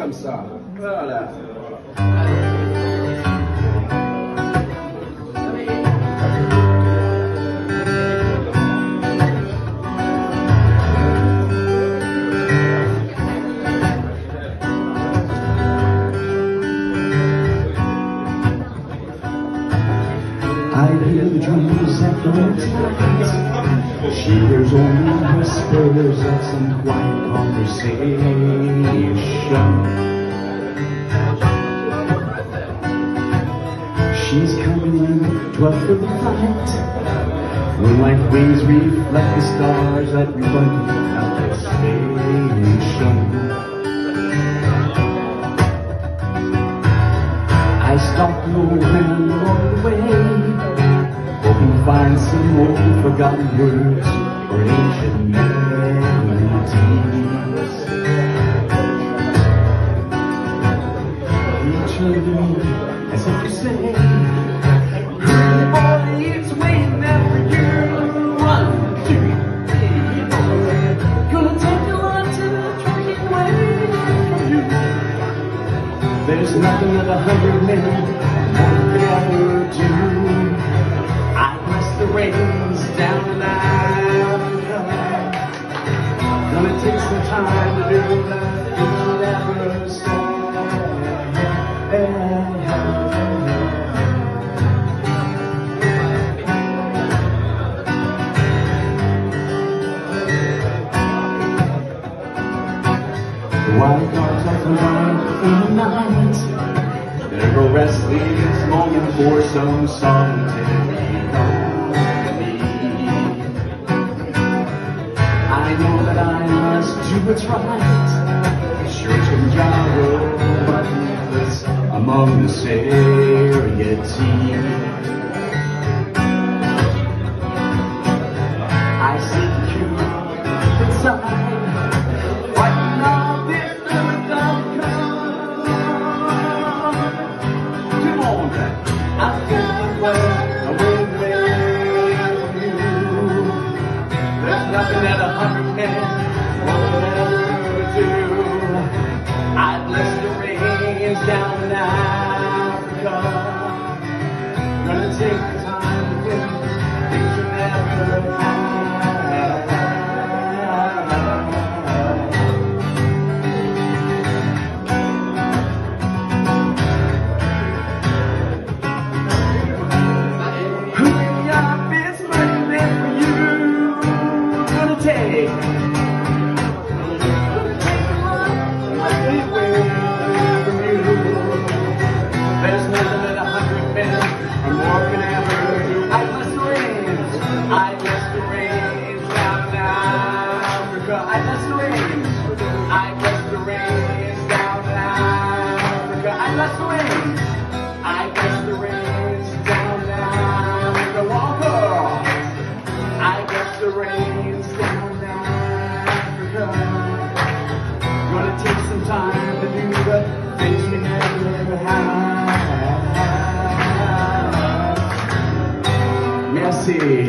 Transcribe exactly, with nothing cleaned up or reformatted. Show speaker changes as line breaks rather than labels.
comme ça. Voilà.
I hear the dreams at the night. She hears only whispers of some quiet conversation. She's coming in twelve thirty flight. Moonlight wings reflect the stars that run out the station. I stop low and along the way, hoping to find some old forgotten words or ancient melodies. Each of them, as if to say, "Hurry, boy, it's waiting there for you. One, two, three, four. Gonna take a lot to drag it away from you." There's nothing that a hundred men won't ever do. I press the reins down in Africa. Gonna take some time to do that which you never said. White cars are flying in the night. There go restless longing for some solitary company. I know that I must do what's right. Church and gyro, but needless among the seriety. I see you inside. Nothing that a hundred men will ever do. I bless the rains down in Africa. Gonna take the time to win things you never had. Hurry up, it's waiting for you. Take there's nothing that a hundred men or more can ever do. I bless the rains, I bless the rains down in Africa. I bless the rains, I bless the rains down in Africa. I bless the rains, I bless the rains down in Africa. Walker, I bless the rains down in Africa. Gonna take some time to do the things you never had. Merci.